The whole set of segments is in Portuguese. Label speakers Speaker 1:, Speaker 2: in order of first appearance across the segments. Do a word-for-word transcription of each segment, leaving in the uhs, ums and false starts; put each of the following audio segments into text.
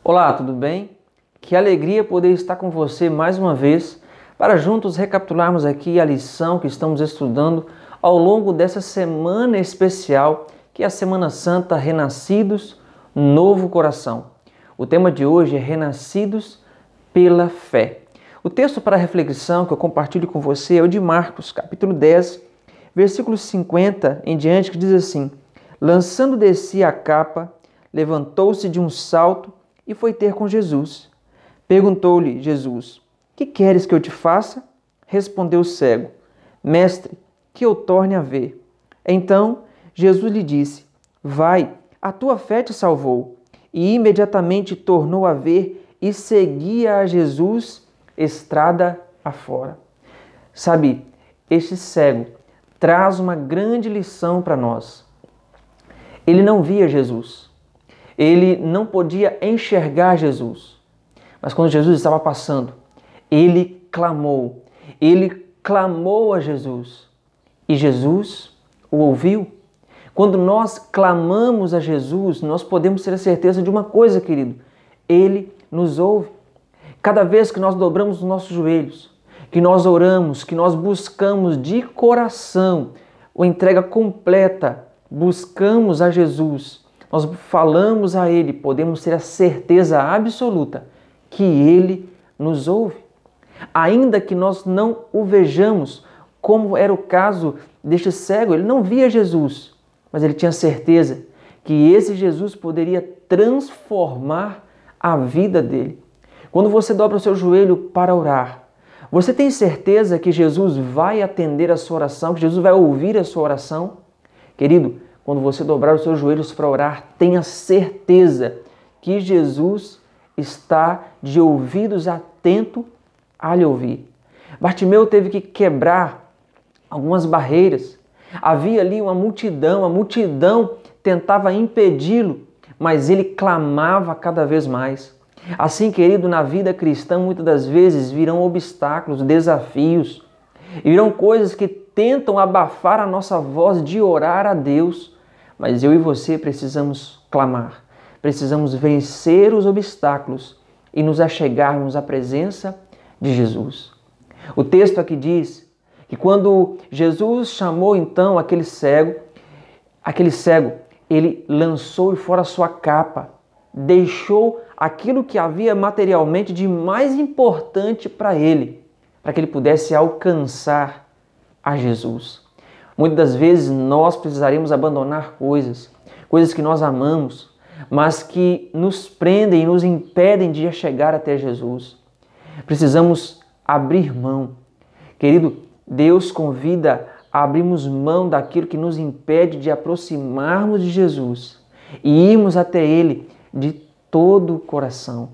Speaker 1: Olá, tudo bem? Que alegria poder estar com você mais uma vez para juntos recapitularmos aqui a lição que estamos estudando ao longo dessa semana especial, que é a Semana Santa Renascidos, Novo Coração. O tema de hoje é Renascidos pela Fé. O texto para reflexão que eu compartilho com você é o de Marcos, capítulo dez, versículo cinquenta em diante, que diz assim: lançando de si a capa, levantou-se de um salto e foi ter com Jesus. Perguntou-lhe Jesus: que queres que eu te faça? Respondeu o cego: mestre, que eu torne a ver. Então Jesus lhe disse: vai, a tua fé te salvou. E imediatamente tornou a ver e seguia a Jesus estrada afora. Sabe, este cego traz uma grande lição para nós. Ele não via Jesus. Ele não podia enxergar Jesus. Mas quando Jesus estava passando, ele clamou. Ele clamou a Jesus. E Jesus o ouviu. Quando nós clamamos a Jesus, nós podemos ter a certeza de uma coisa, querido. Ele nos ouve. Cada vez que nós dobramos os nossos joelhos, que nós oramos, que nós buscamos de coração a entrega completa, buscamos a Jesus, nós falamos a Ele, podemos ter a certeza absoluta que Ele nos ouve. Ainda que nós não o vejamos, como era o caso deste cego, ele não via Jesus, mas ele tinha certeza que esse Jesus poderia transformar a vida dele. Quando você dobra o seu joelho para orar, você tem certeza que Jesus vai atender a sua oração, que Jesus vai ouvir a sua oração? Querido, quando você dobrar os seus joelhos para orar, tenha certeza que Jesus está de ouvidos atentos a lhe ouvir. Bartimeu teve que quebrar algumas barreiras. Havia ali uma multidão, a multidão tentava impedi-lo, mas ele clamava cada vez mais. Assim, querido, na vida cristã, muitas das vezes virão obstáculos, desafios, virão coisas que tentam abafar a nossa voz de orar a Deus, mas eu e você precisamos clamar, precisamos vencer os obstáculos e nos achegarmos à presença de Jesus. O texto aqui diz que quando Jesus chamou então aquele cego, aquele cego, ele lançou fora a sua capa, deixou aquilo que havia materialmente de mais importante para ele, para que ele pudesse alcançar a Jesus. Muitas das vezes nós precisaremos abandonar coisas, coisas que nós amamos, mas que nos prendem e nos impedem de chegar até Jesus. Precisamos abrir mão. Querido, Deus convida a abrirmos mão daquilo que nos impede de aproximarmos de Jesus e irmos até Ele de todo o coração.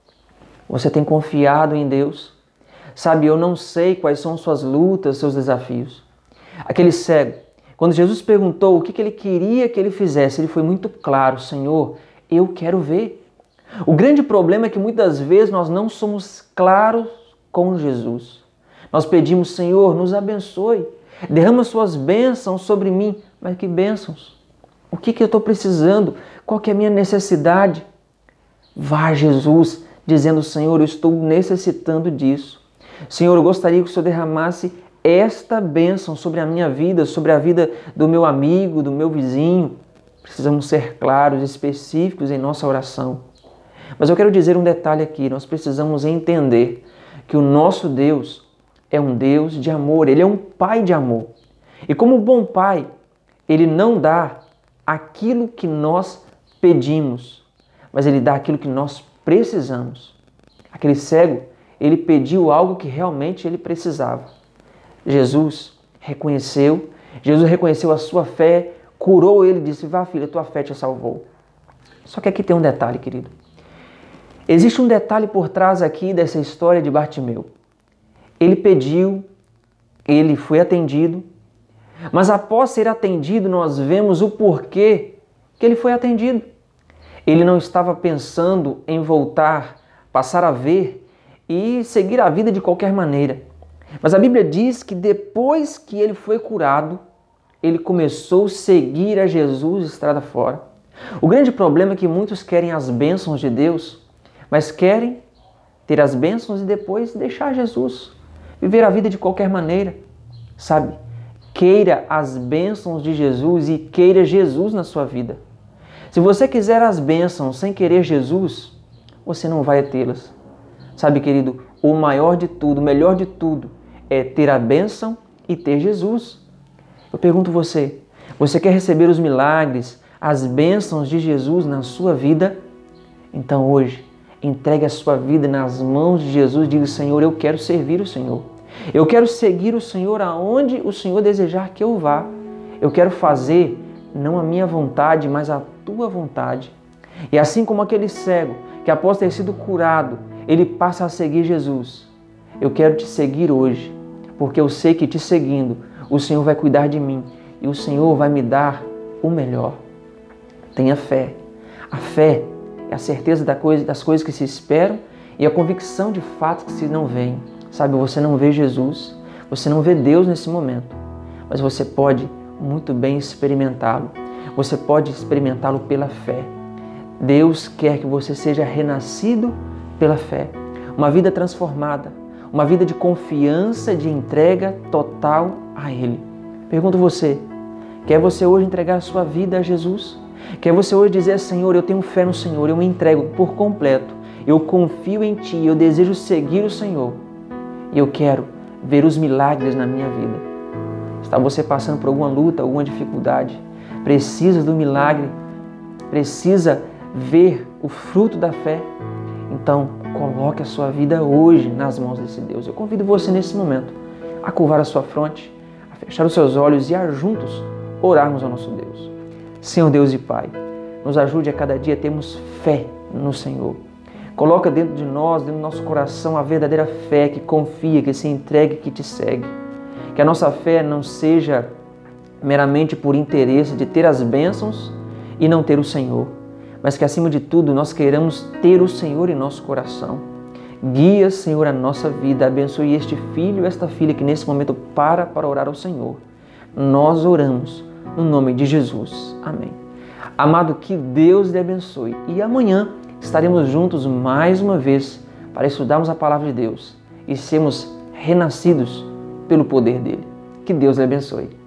Speaker 1: Você tem confiado em Deus? Sabe, eu não sei quais são suas lutas, seus desafios. Aquele cego, quando Jesus perguntou o que ele queria que ele fizesse, ele foi muito claro: Senhor, eu quero ver. O grande problema é que muitas vezes nós não somos claros com Jesus. Nós pedimos: Senhor, nos abençoe, derrama suas bênçãos sobre mim. Mas que bênçãos? O que, que eu estou precisando? Qual que é a minha necessidade? Vá a Jesus dizendo: Senhor, eu estou necessitando disso. Senhor, eu gostaria que o Senhor derramasse esta bênção sobre a minha vida, sobre a vida do meu amigo, do meu vizinho. Precisamos ser claros, específicos em nossa oração. Mas eu quero dizer um detalhe aqui: nós precisamos entender que o nosso Deus é um Deus de amor, Ele é um Pai de amor. E como bom Pai, Ele não dá aquilo que nós pedimos, mas Ele dá aquilo que nós precisamos. Aquele cego, ele pediu algo que realmente ele precisava. Jesus reconheceu, Jesus reconheceu a sua fé, curou ele e disse: vá, filha, tua fé te salvou. Só que aqui tem um detalhe, querido. Existe um detalhe por trás aqui dessa história de Bartimeu. Ele pediu, ele foi atendido, mas após ser atendido, nós vemos o porquê que ele foi atendido. Ele não estava pensando em voltar, passar a ver e seguir a vida de qualquer maneira. Mas a Bíblia diz que depois que ele foi curado, ele começou a seguir a Jesus estrada fora. O grande problema é que muitos querem as bênçãos de Deus mas querem ter as bênçãos e depois deixar Jesus, viver a vida de qualquer maneira, sabe? Queira as bênçãos de Jesus e queira Jesus na sua vida. Se você quiser as bênçãos sem querer Jesus, você não vai tê-las. Sabe, querido, o maior de tudo, o melhor de tudo é ter a bênção e ter Jesus. Eu pergunto você, você quer receber os milagres, as bênçãos de Jesus na sua vida? Então hoje, entregue a sua vida nas mãos de Jesus e diga: Senhor, eu quero servir o Senhor. Eu quero seguir o Senhor aonde o Senhor desejar que eu vá. Eu quero fazer não a minha vontade, mas a tua vontade. E assim como aquele cego que após ter sido curado, ele passa a seguir Jesus. Eu quero te seguir hoje, porque eu sei que te seguindo, o Senhor vai cuidar de mim e o Senhor vai me dar o melhor. Tenha fé. A fé é a certeza das coisas que se esperam e a convicção de fatos que se não veem. Sabe, você não vê Jesus, você não vê Deus nesse momento, mas você pode muito bem experimentá-lo. Você pode experimentá-lo pela fé. Deus quer que você seja renascido pela fé. Uma vida transformada, uma vida de confiança, de entrega total a Ele. Pergunto você, quer você hoje entregar a sua vida a Jesus? Quer você hoje dizer: Senhor, eu tenho fé no Senhor, eu me entrego por completo, eu confio em Ti, eu desejo seguir o Senhor e eu quero ver os milagres na minha vida. Está você passando por alguma luta, alguma dificuldade? Precisa do milagre? Precisa ver o fruto da fé? Então, coloque a sua vida hoje nas mãos desse Deus. Eu convido você nesse momento a curvar a sua fronte, a fechar os seus olhos e a juntos orarmos ao nosso Deus. Senhor Deus e Pai, nos ajude a cada dia a termos fé no Senhor. Coloca dentro de nós, dentro do nosso coração, a verdadeira fé que confia, que se entrega, que te segue. Que a nossa fé não seja meramente por interesse de ter as bênçãos e não ter o Senhor, mas que acima de tudo nós queiramos ter o Senhor em nosso coração. Guia, Senhor, a nossa vida, abençoe este filho e esta filha que nesse momento para para orar ao Senhor. Nós oramos no nome de Jesus. Amém. Amado, que Deus lhe abençoe e amanhã estaremos juntos mais uma vez para estudarmos a palavra de Deus e sermos renascidos pelo poder dele. Que Deus lhe abençoe.